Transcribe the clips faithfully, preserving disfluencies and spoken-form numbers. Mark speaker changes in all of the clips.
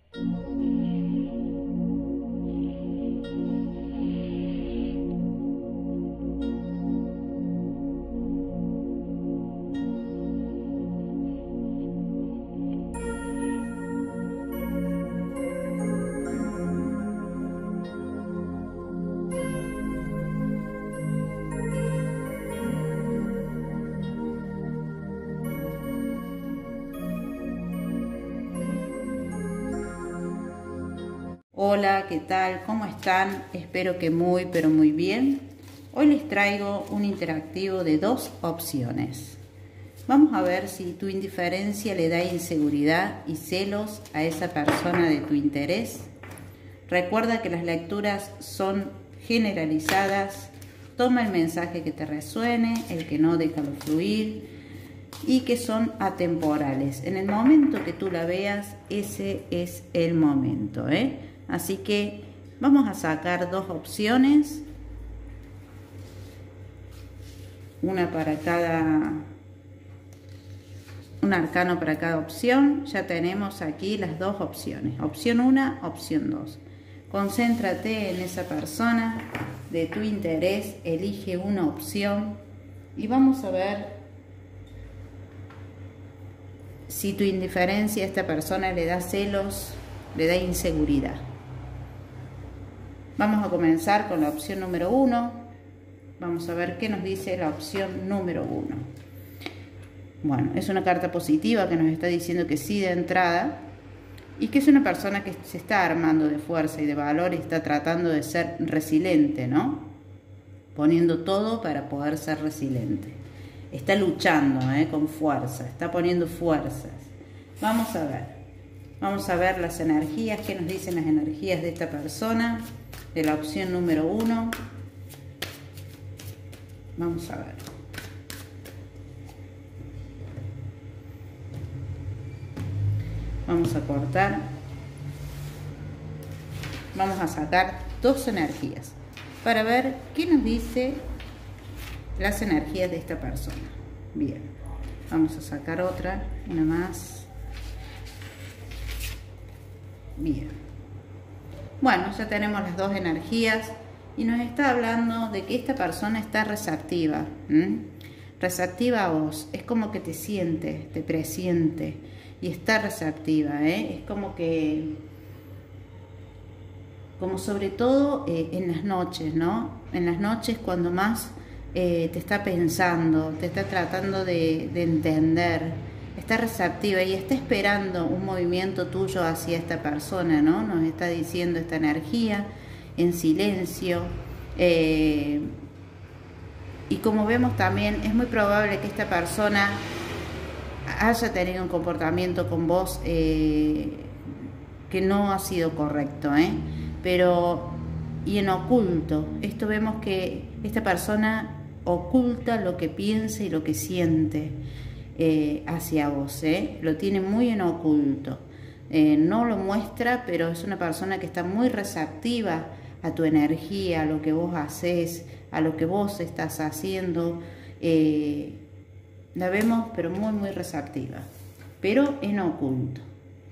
Speaker 1: Hola, ¿qué tal? ¿Cómo están? Espero que muy, pero muy bien. Hoy les traigo un interactivo de dos opciones. Vamos a ver si tu indiferencia le da inseguridad y celos a esa persona de tu interés. Recuerda que las lecturas son generalizadas. Toma el mensaje que te resuene, el que no, déjalo fluir, y que son atemporales. En el momento que tú la veas, ese es el momento, ¿eh? Así que vamos a sacar dos opciones, una para cada, un arcano para cada opción. Ya tenemos aquí las dos opciones, opción uno, opción dos. Concéntrate en esa persona de tu interés, elige una opción y vamos a ver si tu indiferencia a esta persona le da celos, le da inseguridad. Vamos a comenzar con la opción número uno. Vamos a ver qué nos dice la opción número uno. Bueno, es una carta positiva que nos está diciendo que sí de entrada y que es una persona que se está armando de fuerza y de valor y está tratando de ser resiliente, ¿no? Poniendo todo para poder ser resiliente. Está luchando, ¿eh? Con fuerza, está poniendo fuerzas. Vamos a ver, vamos a ver las energías, qué nos dicen las energías de esta persona, de la opción número uno. Vamos a ver. Vamos a cortar. Vamos a sacar dos energías para ver qué nos dice las energías de esta persona. Bien, vamos a sacar otra, una más. Bien. Bueno, ya tenemos las dos energías y nos está hablando de que esta persona está receptiva. ¿Mm? Receptiva a vos. Es como que te siente, te presiente y está receptiva, ¿eh? Es como que, como sobre todo eh, en las noches, ¿no? En las noches cuando más Eh, te está pensando, te está tratando de, de entender, está receptiva y está esperando un movimiento tuyo hacia esta persona, ¿no? Nos está diciendo esta energía en silencio. Eh, y como vemos también, es muy probable que esta persona haya tenido un comportamiento con vos eh, que no ha sido correcto, ¿eh? Pero, y en oculto, esto vemos que esta persona oculta lo que piensa y lo que siente eh, hacia vos, ¿eh? Lo tiene muy en oculto, eh, no lo muestra, pero es una persona que está muy receptiva a tu energía, a lo que vos haces, a lo que vos estás haciendo. Eh, la vemos pero muy muy receptiva, pero en oculto,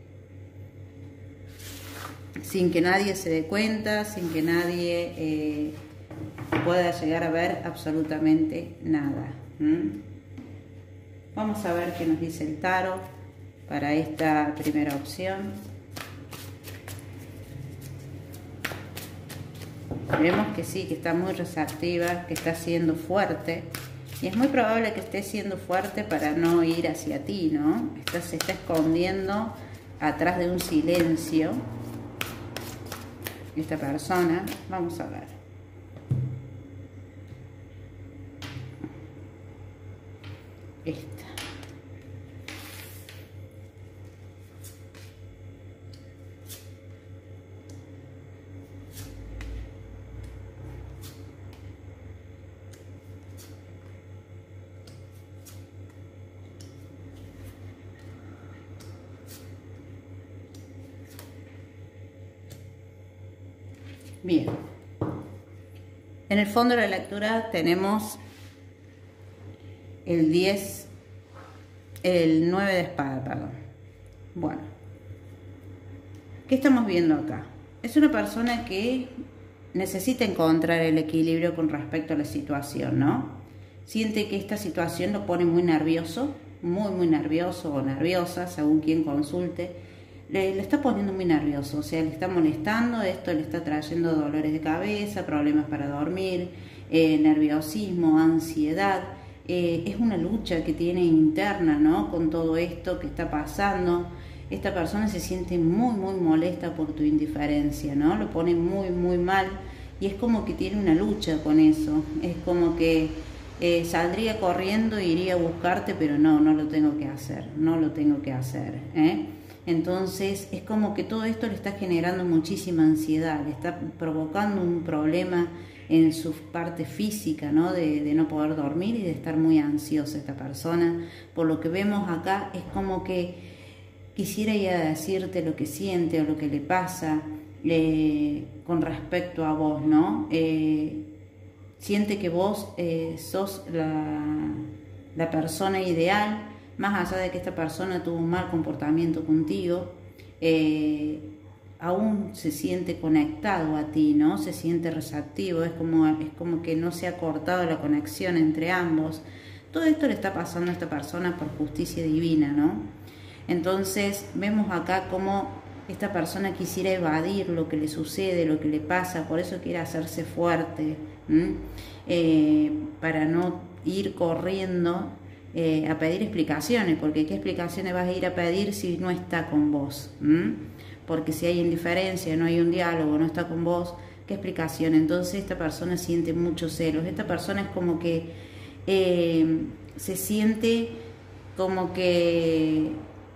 Speaker 1: sin que nadie se dé cuenta, sin que nadie eh, pueda llegar a ver absolutamente nada. ¿Mm? Vamos a ver qué nos dice el tarot para esta primera opción. Vemos que sí, que está muy receptiva, que está siendo fuerte. Y es muy probable que esté siendo fuerte para no ir hacia ti, ¿no? Está, se está escondiendo atrás de un silencio esta persona. Vamos a ver. Esta. Bien. En el fondo de la lectura tenemos el diez, el nueve de espada, perdón. Bueno, ¿Qué estamos viendo acá? Es una persona que necesita encontrar el equilibrio con respecto a la situación, ¿no? Siente que esta situación lo pone muy nervioso, muy, muy nervioso o nerviosa, según quien consulte. Le, le está poniendo muy nervioso, o sea, le está molestando, esto le está trayendo dolores de cabeza, problemas para dormir, eh, nerviosismo, ansiedad. Eh, es una lucha que tiene interna, ¿no? Con todo esto que está pasando. Esta persona se siente muy, muy molesta por tu indiferencia, ¿no? Lo pone muy, muy mal y es como que tiene una lucha con eso. Es como que eh, saldría corriendo e iría a buscarte, pero no, no lo tengo que hacer, no lo tengo que hacer, ¿eh? Entonces es como que todo esto le está generando muchísima ansiedad, le está provocando un problema en su parte física, ¿no? De, de no poder dormir y de estar muy ansiosa esta persona. Por lo que vemos acá es como que quisiera ir a decirte lo que siente o lo que le pasa eh, con respecto a vos, ¿no? Eh, siente que vos eh, sos la, la persona ideal, más allá de que esta persona tuvo un mal comportamiento contigo, eh, aún se siente conectado a ti, ¿no? Se siente receptivo, es como, es como que no se ha cortado la conexión entre ambos. Todo esto le está pasando a esta persona por justicia divina, ¿no? Entonces vemos acá cómo esta persona quisiera evadir lo que le sucede, lo que le pasa, por eso quiere hacerse fuerte, eh, para no ir corriendo eh, a pedir explicaciones, porque ¿qué explicaciones vas a ir a pedir si no está con vos? ¿Mm? Porque si hay indiferencia, no hay un diálogo, no está con vos, ¿qué explicación? Entonces esta persona siente muchos celos, esta persona es como que eh, se siente como que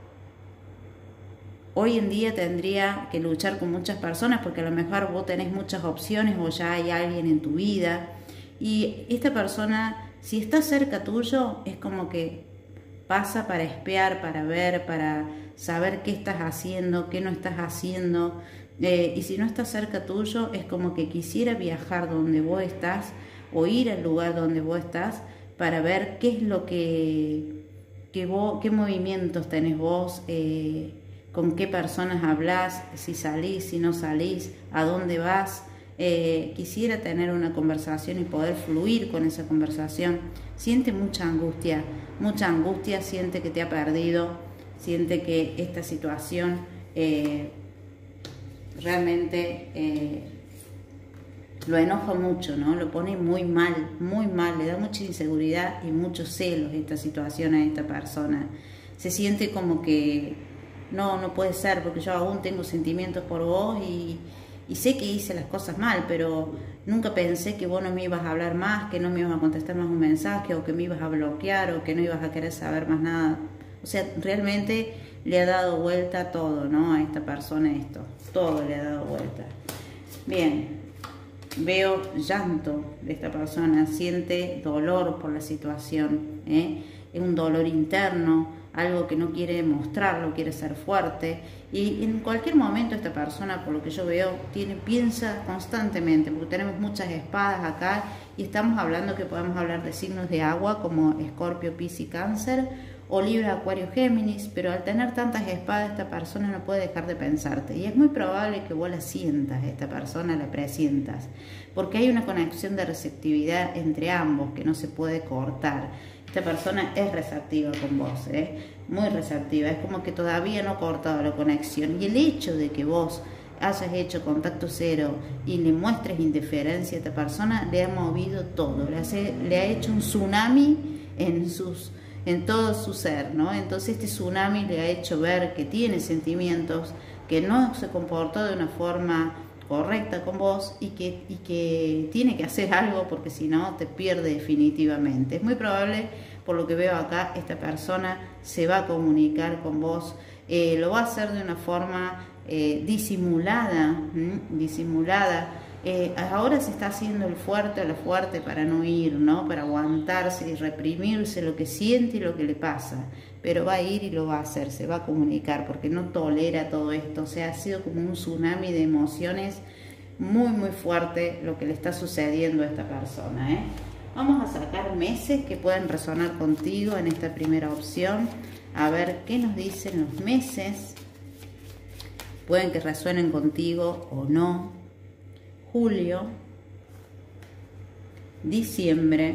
Speaker 1: hoy en día tendría que luchar con muchas personas porque a lo mejor vos tenés muchas opciones o ya hay alguien en tu vida y esta persona, si está cerca tuyo, es como que pasa para espiar, para ver, para saber qué estás haciendo, qué no estás haciendo, eh, y si no está cerca tuyo, es como que quisiera viajar donde vos estás o ir al lugar donde vos estás para ver qué es lo que, que vos, qué movimientos tenés vos, eh, con qué personas hablas, si salís, si no salís, a dónde vas. Eh, quisiera tener una conversación y poder fluir con esa conversación. Siente mucha angustia, mucha angustia, siente que te ha perdido, siente que esta situación eh, realmente eh, lo enoja mucho, ¿no? Lo pone muy mal, muy mal, le da mucha inseguridad y muchos celos esta situación a esta persona. Se siente como que no, no puede ser, porque yo aún tengo sentimientos por vos y, y sé que hice las cosas mal, pero nunca pensé que vos no me ibas a hablar más, que no me ibas a contestar más un mensaje, o que me ibas a bloquear, o que no ibas a querer saber más nada. O sea, realmente le ha dado vuelta todo, ¿no? A esta persona esto, todo le ha dado vuelta. Bien, veo llanto de esta persona, siente dolor por la situación, ¿eh? Es un dolor interno, algo que no quiere mostrarlo, quiere ser fuerte, y en cualquier momento esta persona, por lo que yo veo, tiene, piensa constantemente, porque tenemos muchas espadas acá y estamos hablando que podemos hablar de signos de agua como Escorpio, Piscis, Cáncer o Libra, Acuario, Géminis, pero al tener tantas espadas esta persona no puede dejar de pensarte y es muy probable que vos la sientas, esta persona la presientas, porque hay una conexión de receptividad entre ambos que no se puede cortar. Esta persona es receptiva con vos, ¿eh? Muy receptiva, es como que todavía no ha cortado la conexión y el hecho de que vos hayas hecho contacto cero y le muestres indiferencia a esta persona le ha movido todo, le, hace, le ha hecho un tsunami en, sus, en todo su ser, ¿no? Entonces este tsunami le ha hecho ver que tiene sentimientos, que no se comportó de una forma correcta con vos y que, y que tiene que hacer algo porque si no te pierde definitivamente. Es muy probable, por lo que veo acá, esta persona se va a comunicar con vos, eh, lo va a hacer de una forma eh, disimulada, ¿m? disimulada. Eh, ahora se está haciendo el fuerte o la fuerte para no ir, ¿no? Para aguantarse y reprimirse lo que siente y lo que le pasa, pero va a ir y lo va a hacer, se va a comunicar porque no tolera todo esto. O sea, ha sido como un tsunami de emociones muy muy fuerte lo que le está sucediendo a esta persona, ¿eh? Vamos a sacar meses que pueden resonar contigo en esta primera opción, a ver qué nos dicen los meses pueden que resuenen contigo o no. Julio, diciembre,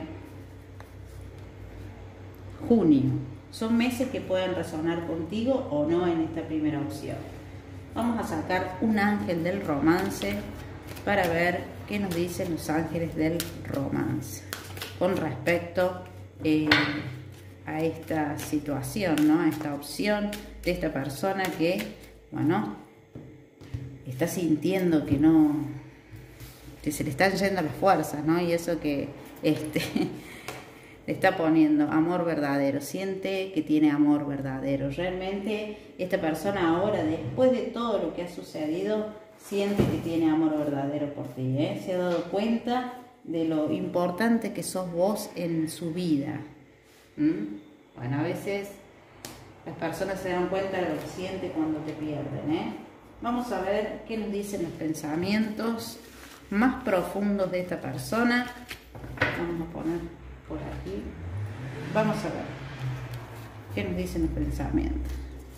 Speaker 1: junio. Son meses que pueden resonar contigo o no en esta primera opción. Vamos a sacar un ángel del romance para ver qué nos dicen los ángeles del romance con respecto eh, a esta situación, ¿no? A esta opción de esta persona que, bueno, está sintiendo que no, que se le están yendo las fuerzas, ¿no? Y eso que este le está poniendo amor verdadero, siente que tiene amor verdadero. Realmente esta persona ahora, después de todo lo que ha sucedido, siente que tiene amor verdadero por ti, ¿eh? Se ha dado cuenta de lo importante que sos vos en su vida. ¿Mm? Bueno, a veces las personas se dan cuenta de lo que siente cuando te pierden, ¿eh? Vamos a ver qué nos dicen los pensamientos más profundos de esta persona. Vamos a poner por aquí. Vamos a ver qué nos dicen los pensamientos.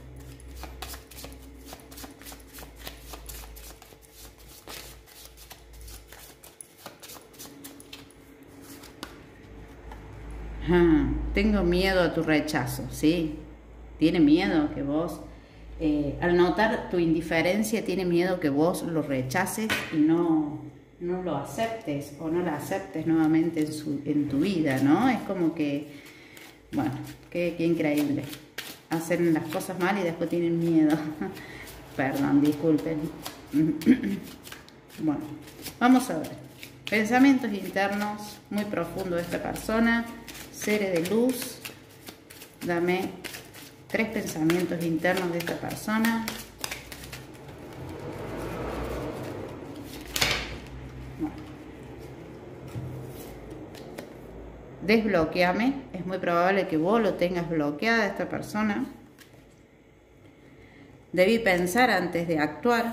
Speaker 1: Ah, tengo miedo a tu rechazo, ¿sí? Tiene miedo que vos, eh, al notar tu indiferencia, tiene miedo que vos lo rechaces y no, no lo aceptes o no la aceptes nuevamente en, su, en tu vida, ¿no? Es como que, bueno, qué, qué increíble. Hacen las cosas mal y después tienen miedo. Perdón, disculpen. Bueno, vamos a ver. Pensamientos internos muy profundos de esta persona. Seres de luz, dame tres pensamientos internos de esta persona. Bueno. Desbloqueame, es muy probable que vos lo tengas bloqueada esta persona. Debí pensar antes de actuar.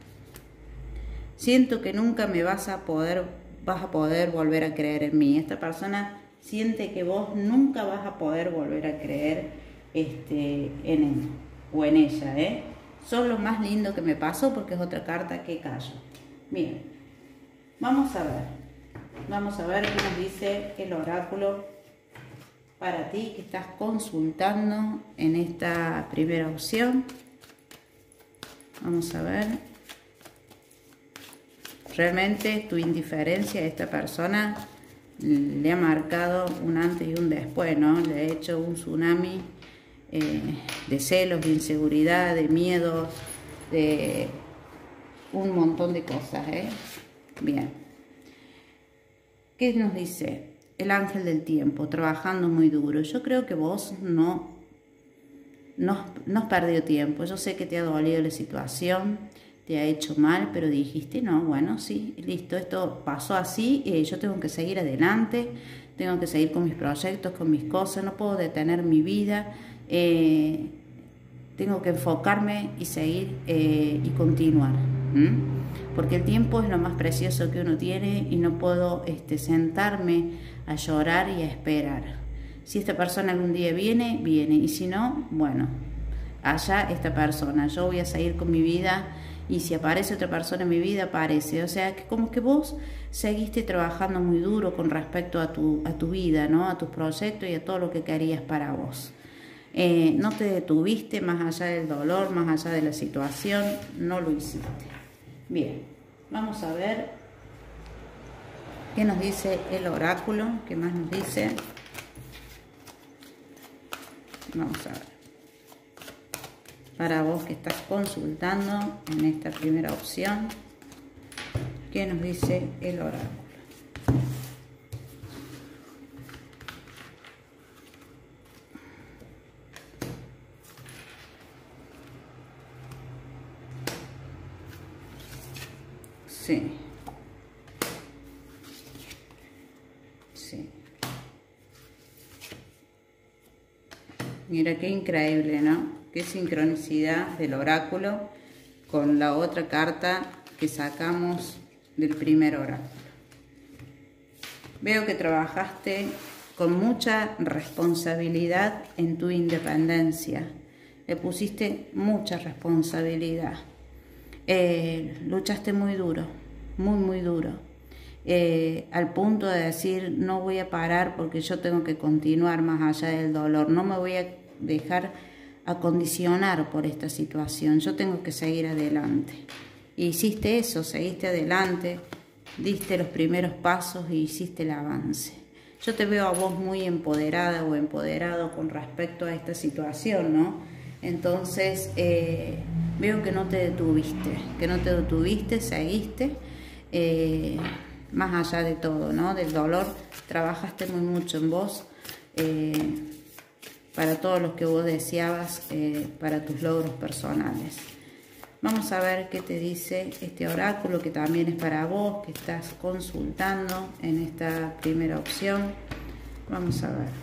Speaker 1: Siento que nunca me vas a poder, vas a poder volver a creer en mí. Esta persona siente que vos nunca vas a poder volver a creer este, en él o en ella, ¿eh? Sos lo más lindo que me pasó, porque es otra carta que callo. Bien, vamos a ver. Vamos a ver qué nos dice el oráculo para ti que estás consultando en esta primera opción. Vamos a ver. Realmente tu indiferencia a esta persona le ha marcado un antes y un después, ¿no? Le ha hecho un tsunami eh, de celos, de inseguridad, de miedos, de un montón de cosas, ¿eh? Bien. ¿Qué nos dice? El ángel del tiempo, trabajando muy duro. Yo creo que vos no, no, no has perdido tiempo. Yo sé que te ha dolido la situación, te ha hecho mal, pero dijiste, no, bueno, sí, listo, esto pasó así, eh, yo tengo que seguir adelante, tengo que seguir con mis proyectos, con mis cosas, no puedo detener mi vida, eh, tengo que enfocarme y seguir eh, y continuar, ¿m? Porque el tiempo es lo más precioso que uno tiene y no puedo este, sentarme a llorar y a esperar. Si esta persona algún día viene, viene, y si no, bueno, allá esta persona, yo voy a seguir con mi vida. Y si aparece otra persona en mi vida, aparece. O sea, que como que vos seguiste trabajando muy duro con respecto a tu, a tu vida, ¿no? A tus proyectos y a todo lo que querías para vos. Eh, no te detuviste más allá del dolor, más allá de la situación, no lo hiciste. Bien, vamos a ver qué nos dice el oráculo, qué más nos dice. Vamos a ver. Para vos que estás consultando en esta primera opción, ¿qué nos dice el oráculo? Sí. Sí. Mira qué increíble, ¿no? Qué sincronicidad del oráculo con la otra carta que sacamos del primer oráculo. Veo que trabajaste con mucha responsabilidad en tu independencia. Le pusiste mucha responsabilidad. Eh, luchaste muy duro, muy, muy duro. Eh, al punto de decir, no voy a parar porque yo tengo que continuar más allá del dolor. No me voy a dejar acondicionar por esta situación. Yo tengo que seguir adelante. Y hiciste eso, seguiste adelante, diste los primeros pasos y hiciste el avance. Yo te veo a vos muy empoderada o empoderado con respecto a esta situación, ¿no? Entonces, eh, veo que no te detuviste, que no te detuviste, seguiste, eh, más allá de todo, ¿no? Del dolor, trabajaste muy mucho en vos, eh, para todos los que vos deseabas, eh, para tus logros personales. Vamos a ver qué te dice este oráculo, que también es para vos, que estás consultando en esta primera opción. Vamos a ver.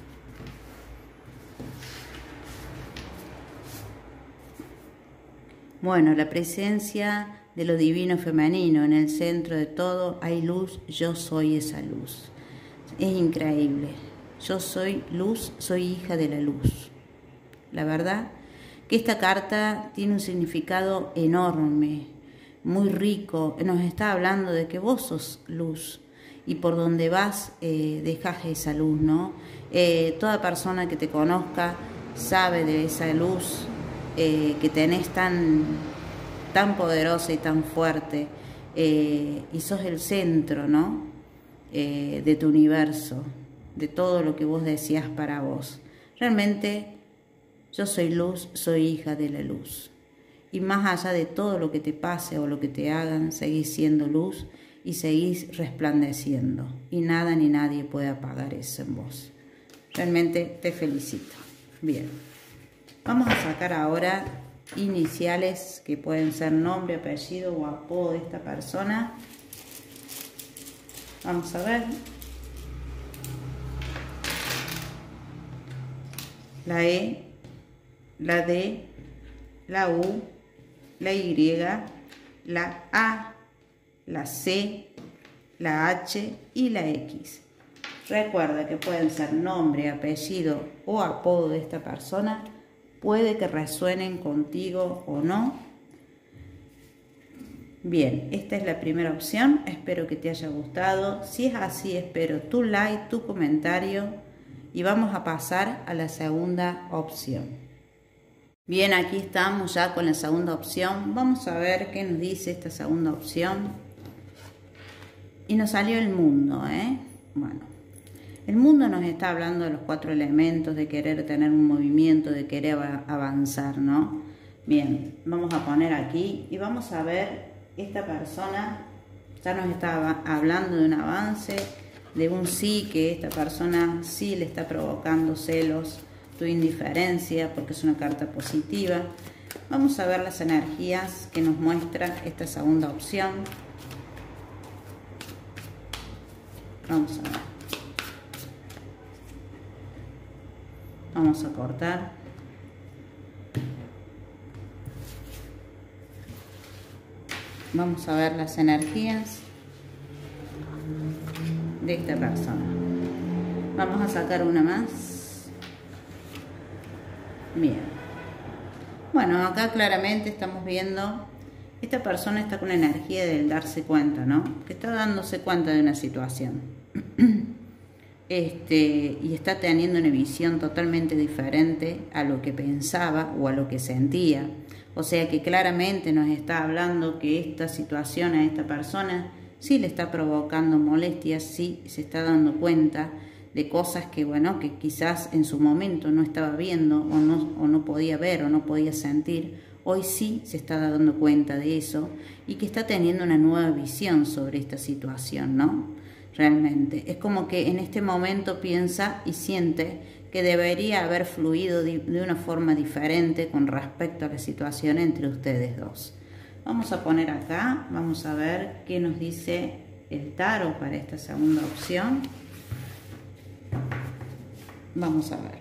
Speaker 1: Bueno, la presencia de lo divino femenino en el centro de todo, hay luz, yo soy esa luz. Es increíble. Yo soy luz, soy hija de la luz. La verdad que esta carta tiene un significado enorme, muy rico. Nos está hablando de que vos sos luz y por donde vas eh, dejas esa luz, ¿no? Eh, toda persona que te conozca sabe de esa luz eh, que tenés tan, tan poderosa y tan fuerte, eh, y sos el centro, ¿no? Eh, de tu universo, de todo lo que vos decías para vos. Realmente yo soy luz, soy hija de la luz. Y más allá de todo lo que te pase o lo que te hagan, seguís siendo luz y seguís resplandeciendo. Y nada ni nadie puede apagar eso en vos. Realmente te felicito. Bien. Vamos a sacar ahora iniciales que pueden ser nombre, apellido o apodo de esta persona. Vamos a ver. La E, la D, la U, la Y, la A, la C, la H y la X. Recuerda que pueden ser nombre, apellido o apodo de esta persona. Puede que resuenen contigo o no. Bien, esta es la primera opción. Espero que te haya gustado. Si es así, espero tu like, tu comentario. Y vamos a pasar a la segunda opción. Bien, aquí estamos ya con la segunda opción. Vamos a ver qué nos dice esta segunda opción. Y nos salió el mundo, ¿eh? Bueno, el mundo nos está hablando de los cuatro elementos, de querer tener un movimiento, de querer avanzar, ¿no? Bien, vamos a poner aquí y vamos a ver, esta persona ya nos está hablando de un avance, de un sí, que esta persona sí le está provocando celos, tu indiferencia, porque es una carta positiva. Vamos a ver las energías que nos muestra esta segunda opción. Vamos a ver. Vamos a cortar. Vamos a ver las energías de esta persona. Vamos a sacar una más. Bien. Bueno, acá claramente estamos viendo, esta persona está con la energía del darse cuenta, ¿no? Que está dándose cuenta de una situación. Este, y está teniendo una visión totalmente diferente a lo que pensaba o a lo que sentía. O sea que claramente nos está hablando que esta situación a esta persona sí le está provocando molestias, sí se está dando cuenta de cosas que, bueno, que quizás en su momento no estaba viendo o no, o no podía ver o no podía sentir. Hoy sí se está dando cuenta de eso y que está teniendo una nueva visión sobre esta situación, ¿no? Realmente es como que en este momento piensa y siente que debería haber fluido de una forma diferente con respecto a la situación entre ustedes dos. Vamos a poner acá, vamos a ver qué nos dice el tarot para esta segunda opción. Vamos a ver.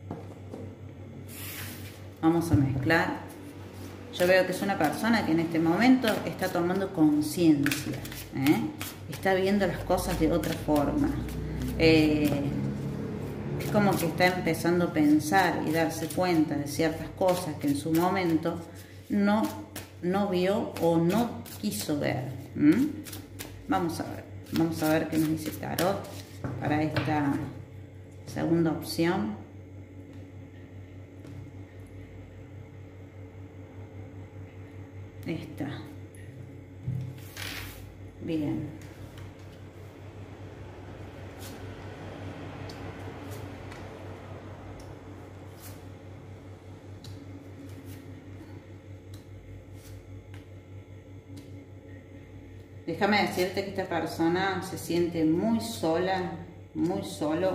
Speaker 1: Vamos a mezclar. Yo veo que es una persona que en este momento está tomando conciencia, ¿eh? Está viendo las cosas de otra forma. Eh, es como que está empezando a pensar y darse cuenta de ciertas cosas que en su momento no no vio o no quiso ver. ¿Mm? Vamos a ver, vamos a ver qué nos dice Tarot para esta segunda opción. Esta. Bien. Déjame decirte que esta persona se siente muy sola, muy solo.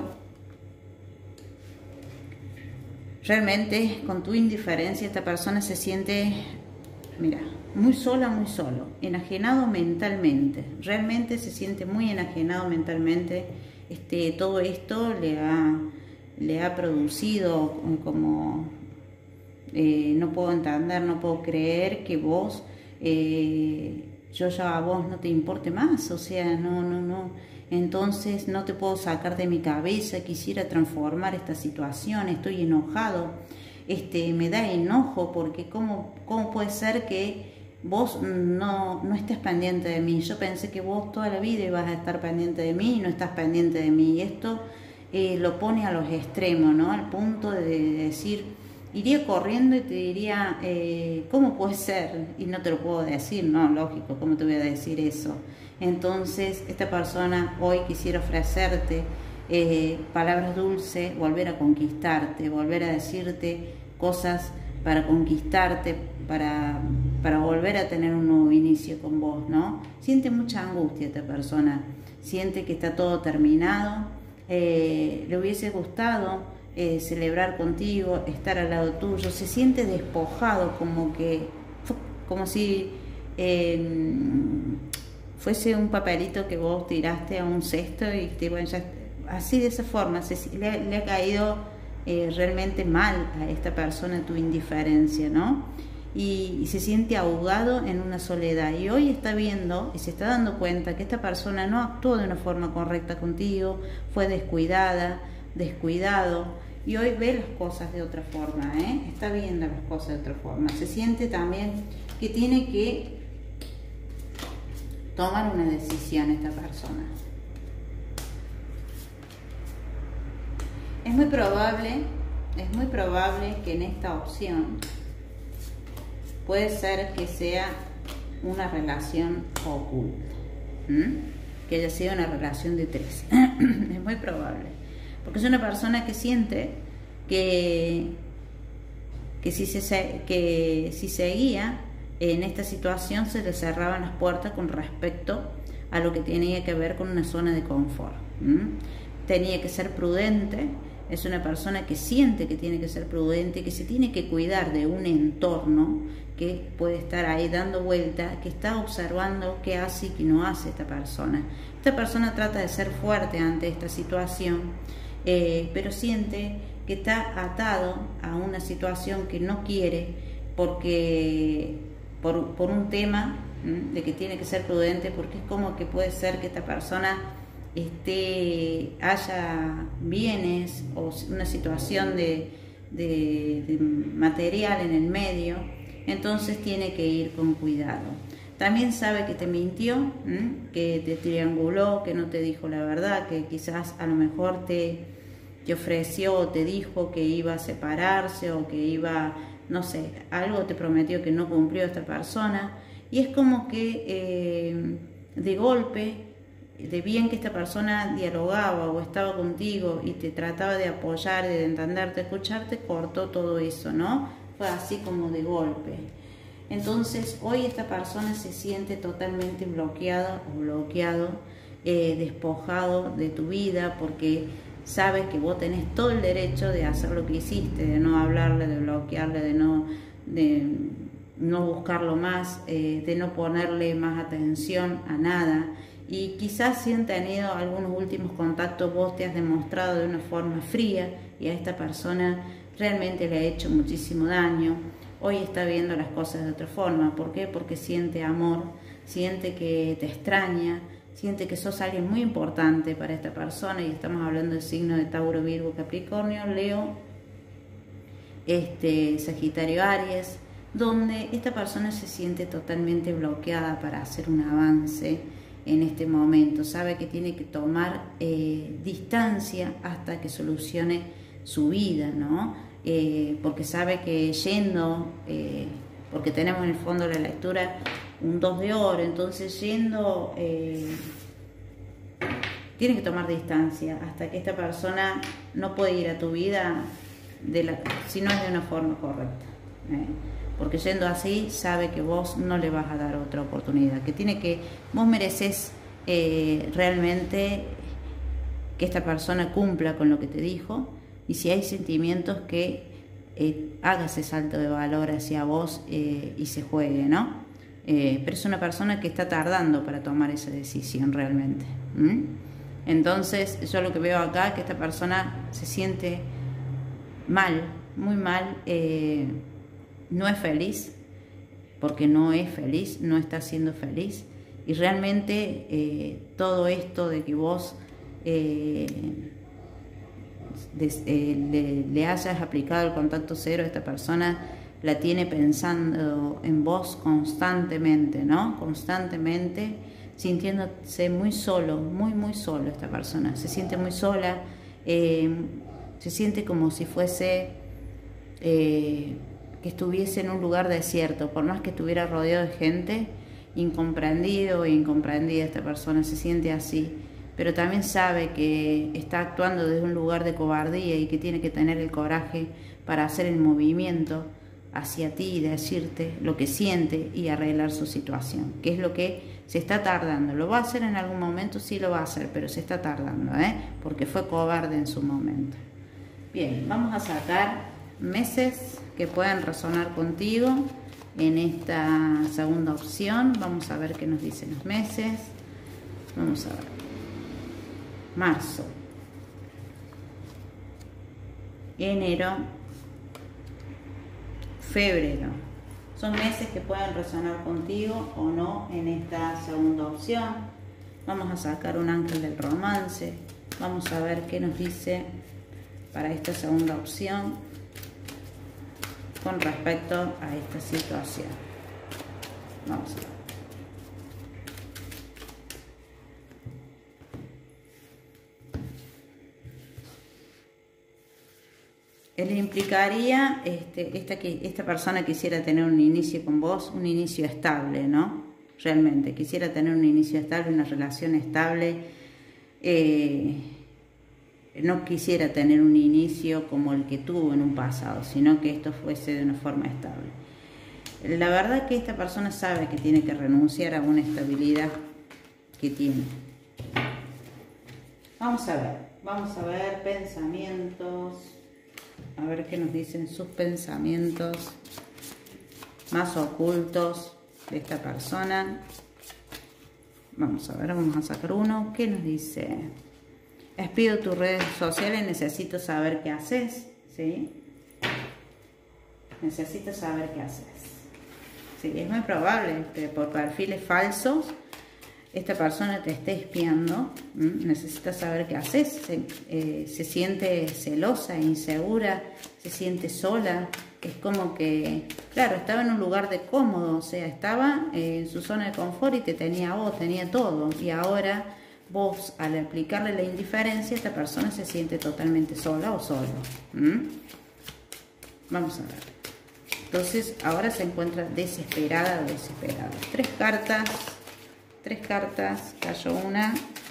Speaker 1: Realmente, con tu indiferencia, esta persona se siente, mira, muy sola, muy solo, enajenado mentalmente. Realmente se siente muy enajenado mentalmente. Este, todo esto le ha, le ha producido como, eh, no puedo entender, no puedo creer que vos... Eh, yo ya a vos no te importe más, o sea, no, no, no, entonces no te puedo sacar de mi cabeza, quisiera transformar esta situación, estoy enojado, este, me da enojo porque cómo, cómo puede ser que vos no, no estés pendiente de mí, yo pensé que vos toda la vida ibas a estar pendiente de mí y no estás pendiente de mí, y esto eh, lo pone a los extremos, ¿no? Al punto de decir... Iría corriendo y te diría, eh, ¿cómo puede ser? Y no te lo puedo decir, no, lógico, ¿cómo te voy a decir eso? Entonces, esta persona hoy quisiera ofrecerte eh, palabras dulces, volver a conquistarte, volver a decirte cosas para conquistarte, para, para volver a tener un nuevo inicio con vos, ¿no? Siente mucha angustia esta persona, siente que está todo terminado, eh, le hubiese gustado... Eh, celebrar contigo, estar al lado tuyo, se siente despojado, como que, como si eh, fuese un papelito que vos tiraste a un cesto y te, bueno, ya, así de esa forma, se, le, le ha caído eh, realmente mal a esta persona tu indiferencia, ¿no? Y, y se siente ahogado en una soledad, y hoy está viendo y se está dando cuenta que esta persona no actuó de una forma correcta contigo, fue descuidada, descuidado, y hoy ve las cosas de otra forma, ¿eh? Está viendo las cosas de otra forma, se siente también que tiene que tomar una decisión esta persona. Es muy probable, es muy probable que en esta opción puede ser que sea una relación oculta, ¿Mm? que haya sido una relación de tres. Es muy probable. Porque es una persona que siente que, que, si se, que si seguía en esta situación se le cerraban las puertas con respecto a lo que tenía que ver con una zona de confort. ¿Mm? Tenía que ser prudente, es una persona que siente que tiene que ser prudente, que se tiene que cuidar de un entorno que puede estar ahí dando vuelta, que está observando qué hace y qué no hace esta persona. Esta persona trata de ser fuerte ante esta situación, Eh, pero siente que está atado a una situación que no quiere porque por, por un tema ¿m? de que tiene que ser prudente, porque es como que puede ser que esta persona esté, haya bienes o una situación de, de, de material en el medio, entonces tiene que ir con cuidado. También sabe que te mintió, ¿m? que te trianguló, que no te dijo la verdad, que quizás a lo mejor te, te ofreció o te dijo que iba a separarse o que iba, no sé, algo te prometió que no cumplió esta persona. Y es como que eh, de golpe, de bien que esta persona dialogaba o estaba contigo y te trataba de apoyar, de entenderte, escucharte, cortó todo eso, ¿no? Fue así como de golpe. Entonces hoy esta persona se siente totalmente bloqueada o bloqueado, eh, despojado de tu vida, porque sabes que vos tenés todo el derecho de hacer lo que hiciste, de no hablarle, de bloquearle, de no, de no buscarlo más, eh, de no ponerle más atención a nada. Y quizás si han tenido algunos últimos contactos, vos te has demostrado de una forma fría y a esta persona realmente le ha hecho muchísimo daño. Hoy está viendo las cosas de otra forma. ¿Por qué? Porque siente amor, siente que te extraña, siente que sos alguien muy importante para esta persona, y estamos hablando del signo de Tauro, Virgo, Capricornio, Leo, este, Sagitario, Aries. donde esta persona se siente totalmente bloqueada para hacer un avance en este momento. Sabe que tiene que tomar eh, distancia hasta que solucione su vida, ¿no? Eh, porque sabe que yendo, eh, porque tenemos en el fondo de la lectura un dos de oro, entonces yendo... Eh, Tienes que tomar distancia hasta que esta persona no puede ir a tu vida de la, si no es de una forma correcta. ¿eh? Porque yendo así sabe que vos no le vas a dar otra oportunidad. Que tiene que, vos mereces eh, realmente que esta persona cumpla con lo que te dijo. Y si hay sentimientos que eh, haga ese salto de valor hacia vos eh, y se juegue, ¿no? Eh, pero es una persona que está tardando para tomar esa decisión realmente. ¿Mm? Entonces yo lo que veo acá es que esta persona se siente mal, muy mal, eh, no es feliz, porque no es feliz, no está siendo feliz. Y realmente eh, todo esto de que vos eh, des, eh, le, le hayas aplicado el contacto cero a esta persona, la tiene pensando en vos constantemente, ¿no? Constantemente, sintiéndose muy solo, muy, muy solo esta persona. Se siente muy sola, eh, se siente como si fuese, eh, que estuviese en un lugar desierto, por más que estuviera rodeado de gente, incomprendido e incomprendida esta persona, se siente así. Pero también sabe que está actuando desde un lugar de cobardía y que tiene que tener el coraje para hacer el movimiento hacia ti y decirte lo que siente y arreglar su situación, que es lo que se está tardando. ¿Lo va a hacer en algún momento? Sí lo va a hacer, pero se está tardando, ¿eh? Porque fue cobarde en su momento. Bien, vamos a sacar meses que puedan resonar contigo en esta segunda opción. Vamos a ver qué nos dicen los meses. Vamos a ver. Marzo. Enero. Febrero. Son meses que pueden resonar contigo o no en esta segunda opción. Vamos a sacar un ángel del romance. Vamos a ver qué nos dice para esta segunda opción con respecto a esta situación. Vamos a ver. Él implicaría, este, esta, que esta persona quisiera tener un inicio con vos, un inicio estable, ¿no? Realmente, quisiera tener un inicio estable, una relación estable. Eh, no quisiera tener un inicio como el que tuvo en un pasado, sino que esto fuese de una forma estable. La verdad que esta persona sabe que tiene que renunciar a una estabilidad que tiene. Vamos a ver, vamos a ver pensamientos. A ver qué nos dicen sus pensamientos más ocultos de esta persona. Vamos a ver, vamos a sacar uno. ¿Qué nos dice? Expido tus redes sociales, necesito saber qué haces. ¿Sí? Necesito saber qué haces. Sí, es muy probable que por perfiles falsos esta persona te esté espiando. ¿Mm? Necesita saber qué haces. Se, eh, se siente celosa, insegura, se siente sola. Es como que, claro, estaba en un lugar de cómodo, o sea, estaba eh, en su zona de confort y te tenía a vos, tenía todo. Y ahora vos, al aplicarle la indiferencia, esta persona se siente totalmente sola o solo. ¿Mm? Vamos a ver. Entonces, ahora se encuentra desesperada o desesperada. Tres cartas. Tres cartas, cayó una.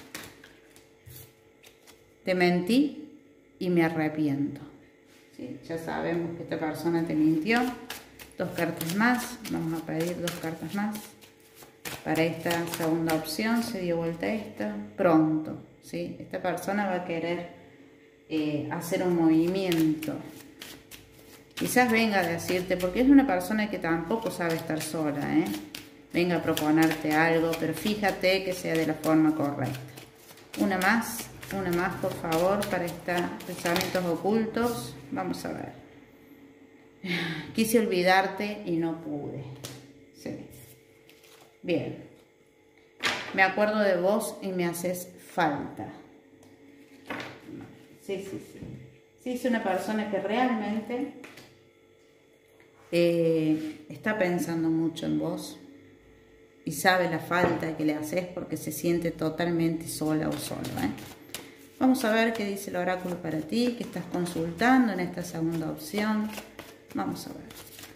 Speaker 1: Te mentí y me arrepiento. ¿Sí? Ya sabemos que esta persona te mintió. Dos cartas más, vamos a pedir dos cartas más. Para esta segunda opción se dio vuelta esta. Pronto, ¿sí? Esta persona va a querer eh, hacer un movimiento. Quizás venga a decirte, porque es una persona que tampoco sabe estar sola, ¿eh? Venga a proponerte algo, pero fíjate que sea de la forma correcta. Una más, una más por favor para estos pensamientos ocultos. Vamos a ver. Quise olvidarte y no pude. Sí. Bien. Me acuerdo de vos y me haces falta. Sí, sí, sí. Sí, es una persona que realmente eh, está pensando mucho en vos y sabe la falta que le haces porque se siente totalmente sola o solo, ¿eh? Vamos a ver qué dice el oráculo para ti, que estás consultando en esta segunda opción. Vamos a ver.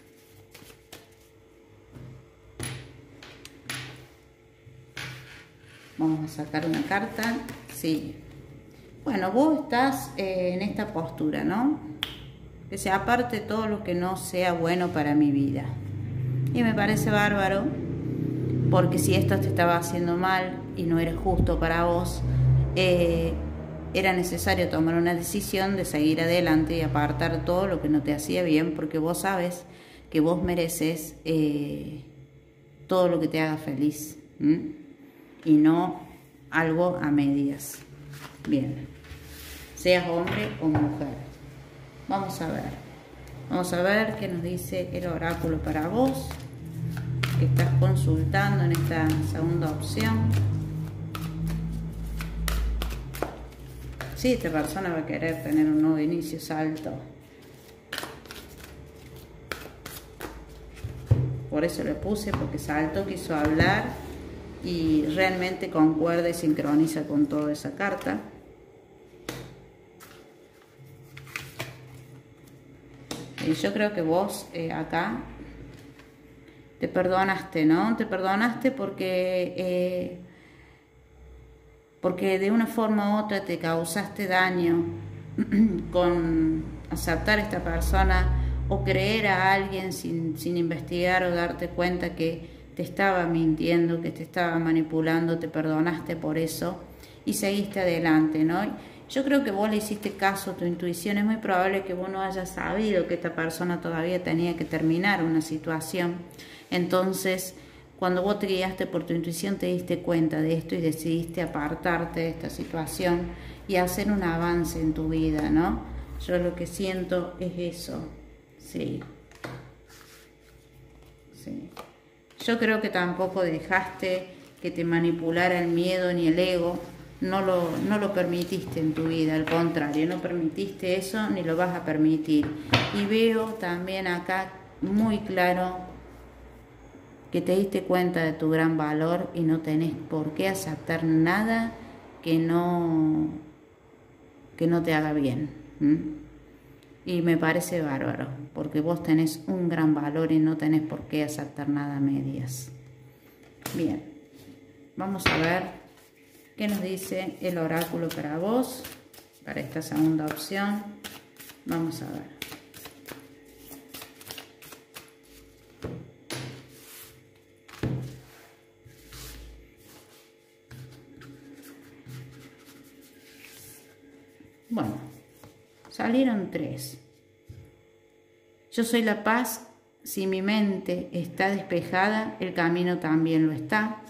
Speaker 1: Vamos a sacar una carta. Sí. Bueno, vos estás eh, en esta postura, ¿no? Que se aparte todo lo que no sea bueno para mi vida. Y me parece bárbaro, porque si esto te estaba haciendo mal y no era justo para vos, eh, era necesario tomar una decisión de seguir adelante y apartar todo lo que no te hacía bien, porque vos sabes que vos mereces eh, todo lo que te haga feliz, ¿m? Y no algo a medias. Bien, seas hombre o mujer. Vamos a ver, vamos a ver qué nos dice el oráculo para vos, que estás consultando en esta segunda opción. Sí, esta persona va a querer tener un nuevo inicio, Salto. Por eso le puse, porque Salto quiso hablar y realmente concuerda y sincroniza con toda esa carta. Y yo creo que vos eh, acá te perdonaste, ¿no? Te perdonaste porque... Eh, porque de una forma u otra te causaste daño con aceptar a esta persona o creer a alguien sin, sin investigar o darte cuenta que te estaba mintiendo, que te estaba manipulando. Te perdonaste por eso y seguiste adelante, ¿no? Yo creo que vos le hiciste caso a tu intuición. Es muy probable que vos no hayas sabido que esta persona todavía tenía que terminar una situación. Entonces, cuando vos te guiaste por tu intuición, te diste cuenta de esto y decidiste apartarte de esta situación y hacer un avance en tu vida, ¿no? Yo lo que siento es eso, sí. Sí. Yo creo que tampoco dejaste que te manipulara el miedo ni el ego, no lo, no lo permitiste en tu vida, al contrario, no permitiste eso ni lo vas a permitir. Y veo también acá muy claro que te diste cuenta de tu gran valor y no tenés por qué aceptar nada que no, que no te haga bien. ¿Mm? Y me parece bárbaro, porque vos tenés un gran valor y no tenés por qué aceptar nada a medias. Bien, vamos a ver qué nos dice el oráculo para vos, para esta segunda opción. Vamos a ver. Bueno, salieron tres. Yo soy la paz. Si mi mente está despejada, el camino también lo está.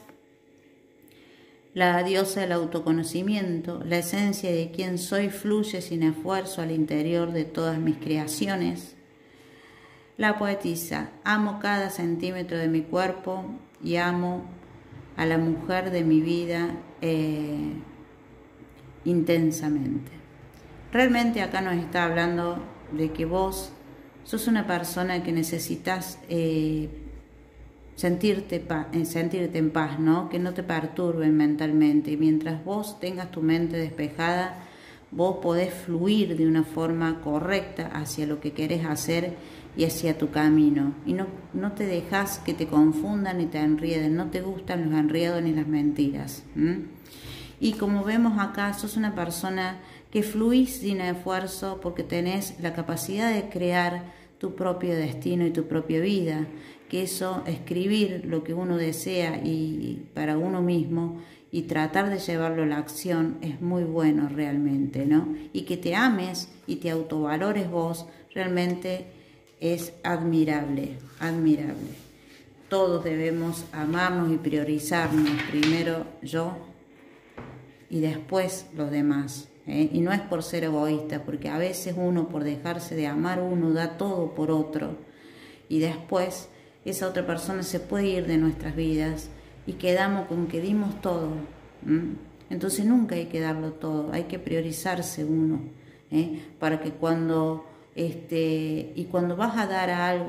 Speaker 1: La diosa del autoconocimiento, la esencia de quien soy fluye sin esfuerzo al interior de todas mis creaciones. La poetisa, amo cada centímetro de mi cuerpo y amo a la mujer de mi vida eh, intensamente. Realmente acá nos está hablando de que vos sos una persona que necesitas eh, sentirte, eh, sentirte en paz, ¿no? Que no te perturben mentalmente. Y mientras vos tengas tu mente despejada, vos podés fluir de una forma correcta hacia lo que querés hacer y hacia tu camino. Y no, no te dejas que te confundan ni te enrieden. No te gustan los enredos ni las mentiras. ¿Mm? Y como vemos acá, sos una persona que fluís sin esfuerzo porque tenés la capacidad de crear tu propio destino y tu propia vida, que eso, escribir lo que uno desea y para uno mismo y tratar de llevarlo a la acción es muy bueno realmente, ¿no? Y que te ames y te autovalores vos realmente es admirable, admirable. Todos debemos amarnos y priorizarnos, primero yo y después los demás. ¿Eh? Y no es por ser egoísta, porque a veces uno por dejarse de amar, uno da todo por otro y después esa otra persona se puede ir de nuestras vidas y quedamos con que dimos todo. ¿Mm? Entonces nunca hay que darlo todo, hay que priorizarse uno, ¿eh? Para que cuando este y cuando vas a dar algo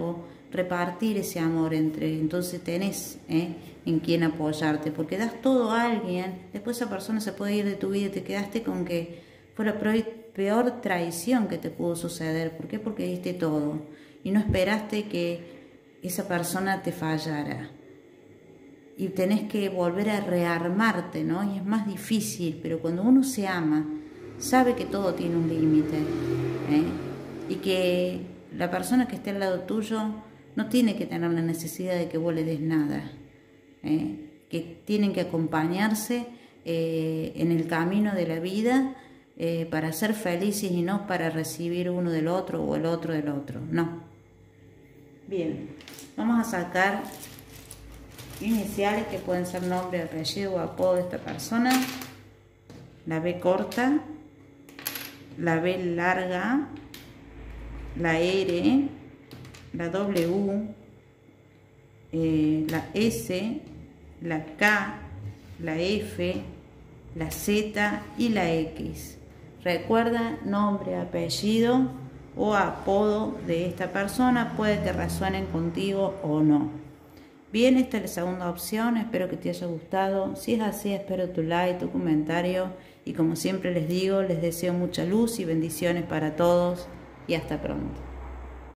Speaker 1: repartir ese amor entre, entonces tenés ¿eh? en quién apoyarte, porque das todo a alguien, después esa persona se puede ir de tu vida y te quedaste con que fue la peor traición que te pudo suceder. ¿Por qué? Porque diste todo y no esperaste que esa persona te fallara. Y tenés que volver a rearmarte, ¿no? Y es más difícil, pero cuando uno se ama, sabe que todo tiene un límite, ¿eh? Y que la persona que esté al lado tuyo no tiene que tener la necesidad de que vos le des nada, ¿eh? Que tienen que acompañarse eh, en el camino de la vida eh, para ser felices y no para recibir uno del otro o el otro del otro, no. Bien, vamos a sacar iniciales que pueden ser nombre, apellido o apodo de esta persona. La B corta, la B larga, la R, la W, eh, la S, la K, la F, la Z y la X. Recuerda nombre, apellido o apodo de esta persona, puede que resuenen contigo o no. Bien, esta es la segunda opción, espero que te haya gustado. Si es así, espero tu like, tu comentario y como siempre les digo, les deseo mucha luz y bendiciones para todos y hasta pronto.